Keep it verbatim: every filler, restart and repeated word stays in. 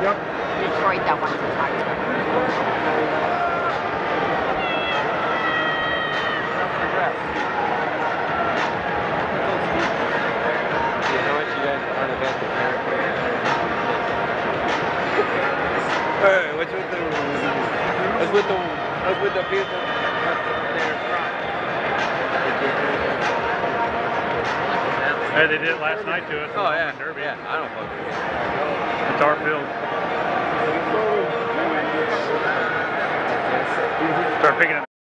Yep. Detroit that wants to talk to him. Hey, what's with the what's with the what's with the people there front? Hey, they did it last night to us. Oh yeah, Derby. yeah. I don't fuck with it. It's our field. Start picking up.